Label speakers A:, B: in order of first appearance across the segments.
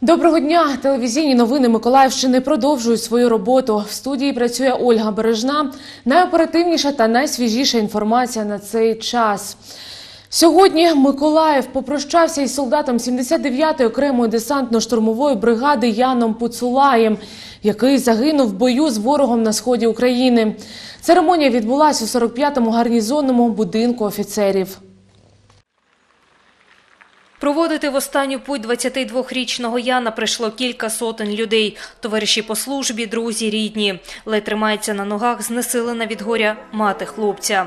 A: Доброго дня! Телевізійні новини Миколаївщини продовжують свою роботу. В студії працює Ольга Бережна. Найоперативніша та найсвіжіша інформація на цей час. Сьогодні Миколаїв попрощався із солдатом 79-ї окремої десантно-штурмової бригади Яном Поцулаєм, який загинув в бою з ворогом на сході України. Церемонія відбулася у 45-му гарнізонному будинку офіцерів.
B: Проводити в останню путь 22-річного Яна прийшло кілька сотень людей. Товариші по службі, друзі, рідні. Ледь тримається на ногах знесилена від горя мати хлопця.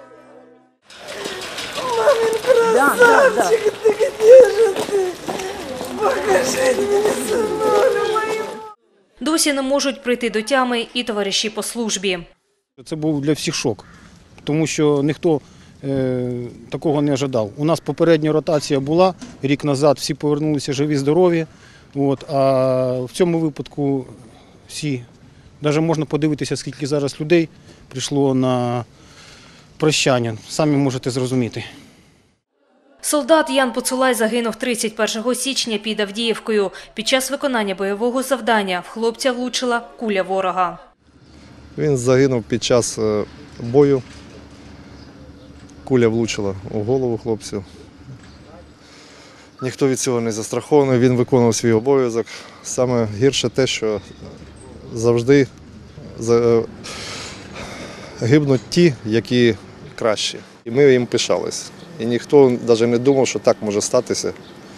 C: Мамин красавчик, ты где же ты? Покажи мне сынулю мою.
B: Досі не можуть прийти до тями і товариші по службі.
D: Це був для всіх шок, тому що ніхто такого не очікував. У нас попередня ротація була рік назад, всі повернулися живі, здорові. А в цьому випадку всі, навіть можна подивитися, скільки зараз людей прийшло на прощання, самі можете зрозуміти.
B: Солдат Ян Поцулай загинув 31 січня під Авдіївкою. Під час виконання бойового завдання в хлопця влучила куля ворога.
E: Він загинув під час бою. Куля влучила у голову хлопцю. Ніхто від цього не застрахований, він виконував свій обов'язок. Саме гірше те, що завжди гибнуть ті, які кращі. І ми їм пишалися. І ніхто навіть не думав, що так може статися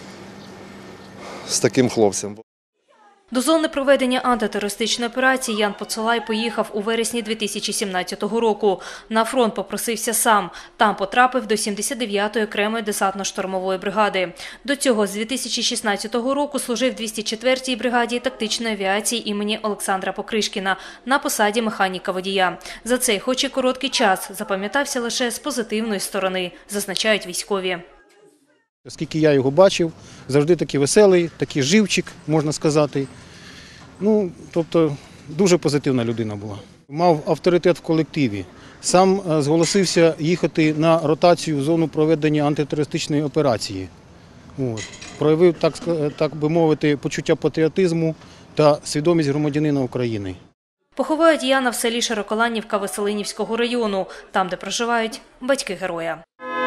E: з таким хлопцем.
B: До зони проведення антитерористичної операції Ян Поцулай поїхав у вересні 2017 року. На фронт попросився сам. Там потрапив до 79-ї окремої десантно-штурмової бригади. До цього з 2016 року служив в 204-й бригаді тактичної авіації імені Олександра Покришкіна на посаді механіка-водія. За цей, хоч і короткий час, запам'ятався лише з позитивної сторони, зазначають військові.
D: Оскільки я його бачив, завжди такий веселий, такий живчик, можна сказати. Тобто, дуже позитивна людина була. Мав авторитет в колективі. Сам зголосився їхати на ротацію в зону проведення антитерористичної операції. Проявив, так би мовити, почуття патріотизму та свідомість громадянина України.
B: Поховають Яна в селі Широколанівка Веселинівського району, там, де проживають батьки героя.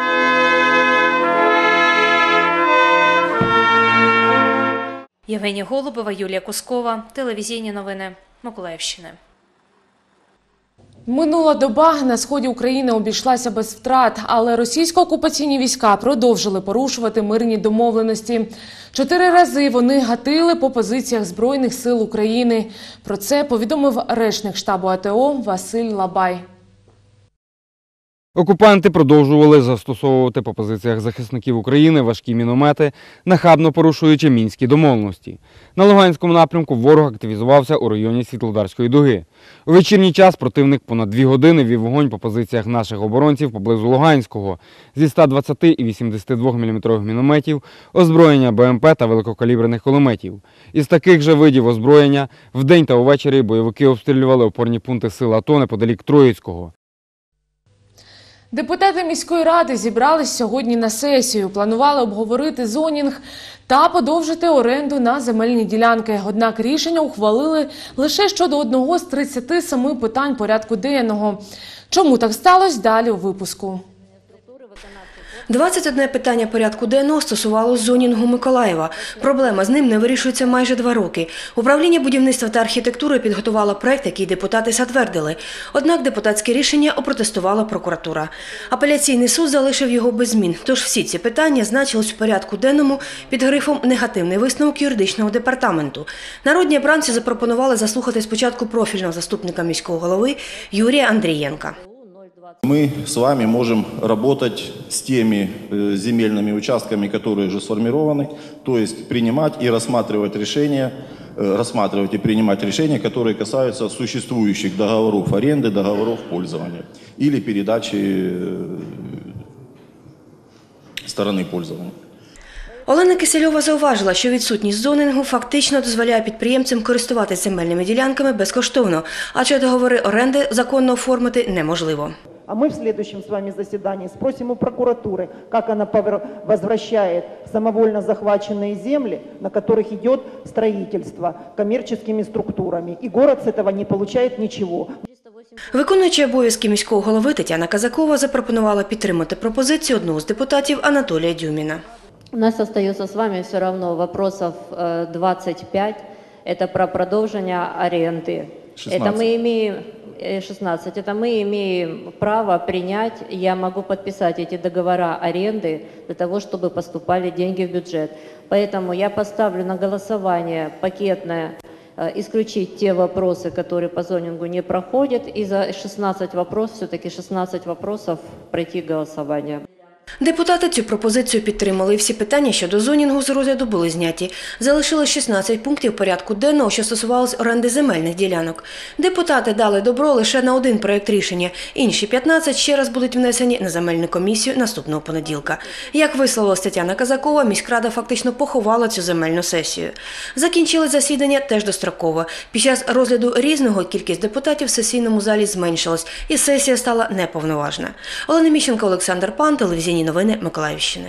B: Євгенія Голубова, Юлія Кускова. Телевізійні новини Миколаївщини.
A: Минула доба на сході України обійшлася без втрат, але російсько-окупаційні війська продовжили порушувати мирні домовленості. 4 рази вони гатили по позиціях Збройних сил України. Про це повідомив речник штабу АТО Василь Лабай.
F: Окупанти продовжували застосовувати по позиціях захисників України важкі міномети, нахабно порушуючи мінські домовленості. На Луганському напрямку ворог активізувався у районі Світлодарської дуги. У вечірній час противник понад 2 години вів вогонь по позиціях наших оборонців поблизу Луганського зі 120 і 82 мм мінометів, озброєння БМП та великокаліберних кулеметів. Із таких же видів озброєння вдень та увечері бойовики обстрілювали опорні пункти сил АТО неподалік Троїцького.
A: Депутати міської ради зібрались сьогодні на сесію. Планували обговорити зонінг та подовжити оренду на земельні ділянки. Однак рішення ухвалили лише щодо одного з 37 питань порядку денного. Чому так сталося? Далі у випуску.
G: 21 питання порядку денного стосувалося зонінгу Миколаєва. Проблема з ним не вирішується майже 2 роки. Управління будівництва та архітектури підготувало проект, який депутати затвердили. Однак депутатське рішення опротестувала прокуратура. Апеляційний суд залишив його без змін. Тож всі ці питання значились у порядку денному під грифом «Негативний висновок юридичного департаменту». Народні обранці запропонували заслухати спочатку профільного заступника міського голови Юрія Андрієнка.
H: Мы с вами можем работать с теми земельными участками, которые уже сформированы, то есть принимать и рассматривать решения, и принимать решения, которые касаются существующих договоров аренды, договоров пользования или передачи стороны пользования.
G: Олена Кисельова зауважила, що відсутність зонінгу фактично дозволяє підприємцям користуватися земельними ділянками безкоштовно, адже договори оренди законно оформити неможливо.
I: А мы в следующем с вами заседании спросим у прокуратуры, как она возвращает самовольно захваченные земли, на которых идет строительство коммерческими структурами. И город с этого не получает ничего.
G: Виконуюча обов'язки міського голови Тетяна Казакова запропонувала підтримати пропозицію одного з депутатів Анатолія Дюміна.
J: У нас остается с вами все равно вопросов 25. Это про продолжение аренды.
H: 16.
J: Это мы имеем 16. Это мы имеем право принять. Я могу подписать эти договора аренды для того, чтобы поступали деньги в бюджет. Поэтому я поставлю на голосование пакетное исключить те вопросы, которые по зонингу не проходят, и за 16 вопросов, все-таки 16 вопросов пройти голосование.
G: Депутати цю пропозицію підтримали, і всі питання щодо зонінгу з розгляду були зняті. Залишилось 16 пунктів порядку денного, що стосувалось оренди земельних ділянок. Депутати дали добро лише на один проєкт рішення. Інші 15 ще раз будуть внесені на земельну комісію наступного понеділка. Як висловилась Тетяна Казакова, міськрада фактично поховала цю земельну сесію. Закінчилось засідання теж достроково. Під час розгляду різного кількість депутатів в сесійному залі зменшилась, і сесія стала неповноважна. Олена Міщенко, Олександр Пан, телевізійні новини Миколаївщини.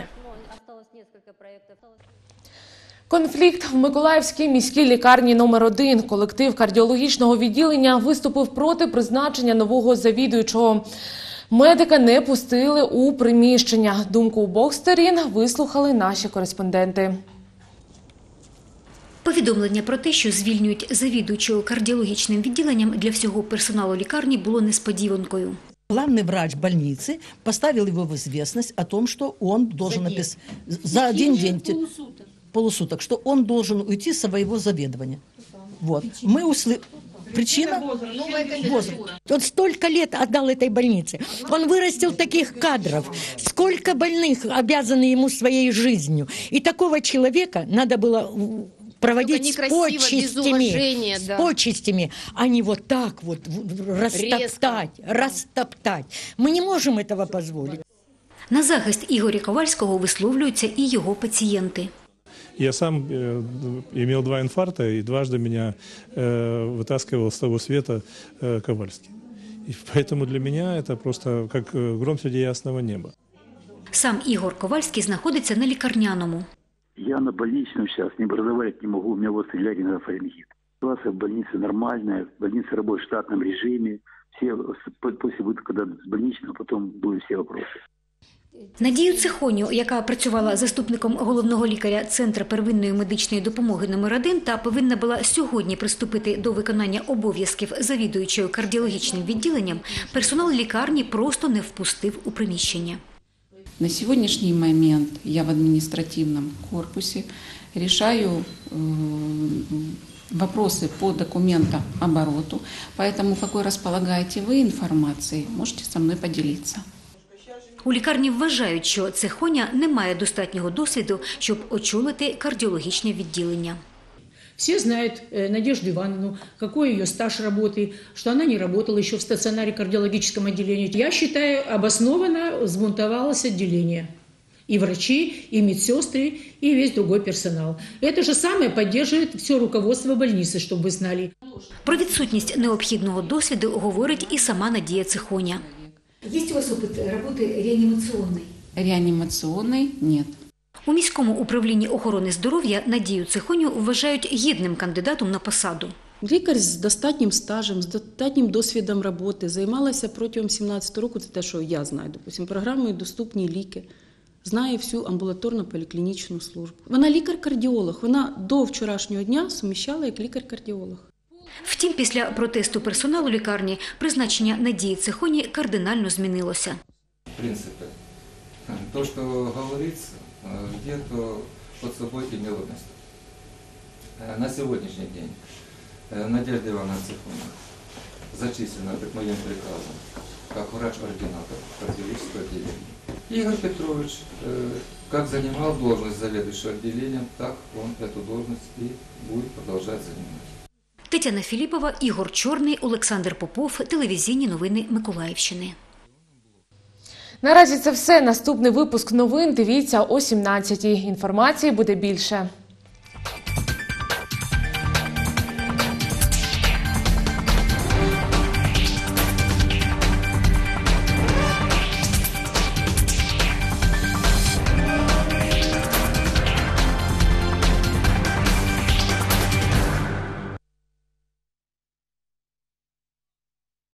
A: Конфлікт в Миколаївській міській лікарні номер 1. Колектив кардіологічного відділення виступив проти призначення нового завідуючого. Медика не пустили у приміщення. Думку обох сторін вислухали наші кореспонденти.
K: Повідомлення про те, що звільнюють завідуючого кардіологічним відділенням для всього персоналу лікарні, було несподіванкою.
L: Главный врач больницы поставил его в известность о том, что он должен написать за один день, полусуток, что он должен уйти с своего заведования. Вот. Мы услышали. Причина? Возраст.
M: Он столько лет отдал этой больнице. Он вырастил таких кадров. Сколько больных обязаны ему своей жизнью. И такого человека надо было проводить с почестями, с почестями, а не вот так вот растоптать. Мы не можем этого позволить.
K: На захист Ігоря Ковальського висловлюються і його пацієнти.
N: Я сам имел 2 инфаркта, и дважды меня вытаскивал с того света Ковальский. И поэтому для меня это просто как гром среди ясного неба.
K: Сам Ігор Ковальський знаходиться на лікарняному.
O: Я на больничном сейчас, не разговаривать не могу, у меня вот ларингофарингит. Ситуация в больнице нормальная, больница работает в штатном режиме. Все после выхода с больничного потом будут все вопросы.
K: Надію Цихоню, яка працювала заступником головного лікаря Центру первинної медичної допомоги номер 1 та повинна була сьогодні приступити до виконання обов'язків завідуючого кардіологічним відділенням, персонал лікарні просто не впустив у приміщення.
P: На сегодняшний момент я в административном корпусе решаю вопросы по документообороту, поэтому какой располагаете вы информацией, можете со мной поделиться.
K: У лікарні вважають, що Цихоня не має достатнього досвіду, щоб очолити кардіологічне відділення.
Q: Все знают Надежду Ивановну, какой ее стаж работы, что она не работала еще в стационаре кардиологическом отделении. Я считаю, обоснованно взбунтовалось отделение. И врачи, и медсестры, и весь другой персонал. Это же самое поддерживает все руководство больницы, чтобы вы знали.
K: Про відсутність необхідного досвіду говорить і сама Надія Цихоня. Є у вас опит роботи реанімаційної?
P: Реанімаційної – ні.
K: У міському управлінні охорони здоров'я Надію Цихоню вважають гідним кандидатом на посаду.
R: Лікар з достатнім стажем, з достатнім досвідом роботи, займалася протягом 17 років, це те, що я знаю, допустим, програмою «Доступні ліки», знає всю амбулаторно-поліклінічну службу. Вона лікар-кардіолог, вона до вчорашнього дня суміщала як лікар-кардіолог.
K: Втім, після протесту персоналу лікарні призначення Надії Цихоні кардинально змінилося.
S: В принципе, то, что говорится, где-то под собой имело место. На сегодняшний день Надежда Ивановна Цихона зачислена моим приказом как врач-ординатор кардиологического отделения. Игорь Петрович как занимал должность заведующего отделением, так он эту должность и будет продолжать занимать.
K: Тетяна Філіпова, Ігор Чорний, Олександр Попов, телевізійні новини Миколаївщини.
A: Наразі це все. Наступний випуск новин дивіться о 17-й. Інформації буде більше.